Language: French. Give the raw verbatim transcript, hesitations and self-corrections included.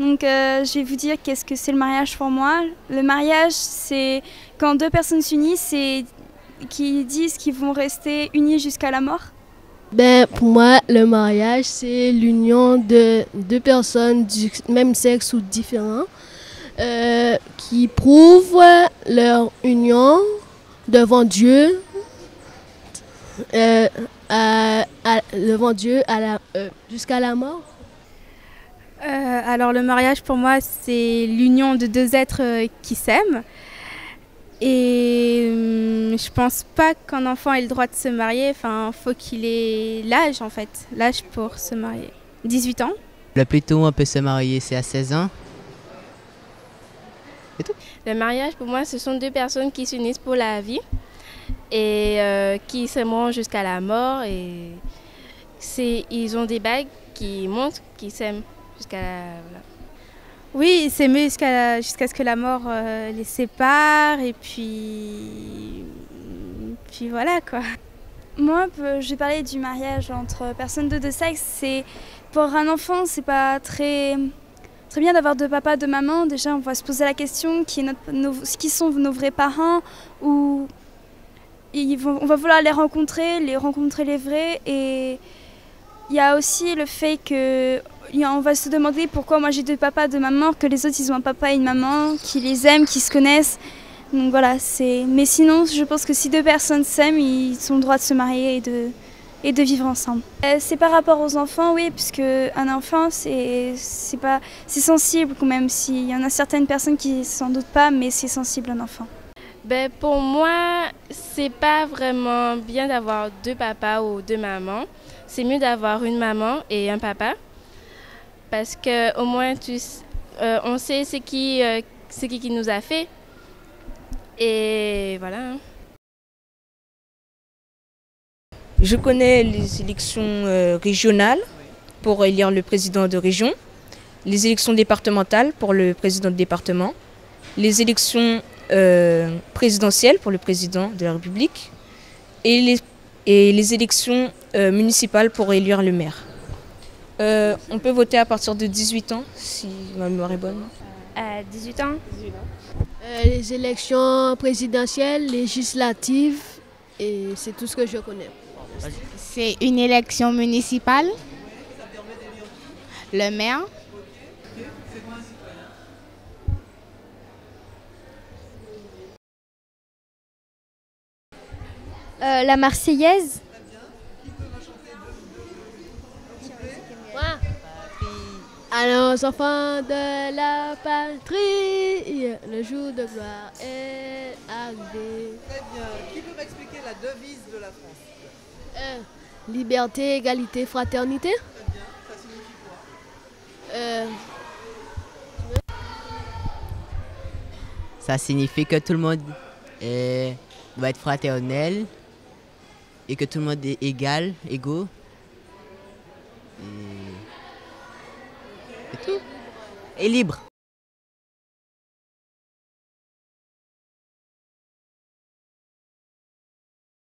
Donc euh, je vais vous dire qu'est-ce que c'est le mariage pour moi. Le mariage, c'est quand deux personnes s'unissent et qui disent qu'ils vont rester unis jusqu'à la mort. Ben, pour moi, le mariage, c'est l'union de deux personnes du même sexe ou différents euh, qui prouvent leur union devant Dieu, euh, à, à, devant Dieu à la, euh, jusqu'à la mort. Euh, alors le mariage pour moi c'est l'union de deux êtres euh, qui s'aiment et euh, je pense pas qu'un enfant ait le droit de se marier, enfin faut qu'il ait l'âge en fait, l'âge pour se marier. dix-huit ans. Le plus tôt on peut se marier c'est à seize ans. C'est tout. Le mariage pour moi ce sont deux personnes qui s'unissent pour la vie et euh, qui s'aimeront jusqu'à la mort et c'est, ils ont des bagues qui montrent qu'ils s'aiment. Jusqu'à la, voilà. Oui, s'aimer jusqu'à jusqu'à ce que la mort euh, les sépare et puis puis voilà quoi. Moi, je vais parler du mariage entre personnes de deux sexes. C'est pour un enfant, c'est pas très très bien d'avoir deux papas, deux mamans. Déjà, on va se poser la question qui est notre, nos, qui sont nos vrais parents ou ils vont, on va vouloir les rencontrer, les rencontrer les vrais. Et il y a aussi le fait que on va se demander pourquoi moi j'ai deux papas, deux mamans, que les autres ils ont un papa et une maman, qui les aiment, qui se connaissent. Donc voilà, c'est. Mais sinon, je pense que si deux personnes s'aiment, ils ont le droit de se marier et de, et de vivre ensemble. Euh, c'est par rapport aux enfants, oui, puisque un enfant, c'est c'est pas, c'est sensible quand même. S'il y en a certaines personnes qui s'en doutent pas, mais c'est sensible un enfant. Ben, pour moi, c'est pas vraiment bien d'avoir deux papas ou deux mamans. C'est mieux d'avoir une maman et un papa. Parce qu'au moins, tu, euh, on sait ce qui, euh, ce qui, qui nous a fait. Et voilà. Je connais les élections euh, régionales pour élire le président de région, les élections départementales pour le président de département, les élections euh, présidentielles pour le président de la République et les, et les élections euh, municipales pour élire le maire. Euh, on peut voter à partir de dix-huit ans, si ma mémoire est bonne. À dix-huit ans. Euh, les élections présidentielles, législatives, et c'est tout ce que je connais. C'est une élection municipale, le maire. Euh, la Marseillaise. Allons, enfants de la patrie, le jour de gloire est arrivé. Très bien. Qui peut m'expliquer la devise de la France? euh, Liberté, égalité, fraternité. Très bien. Ça signifie quoi? euh, Ça signifie que tout le monde est, doit être fraternel et que tout le monde est égal, égaux. Et... C'est tout. Et libre.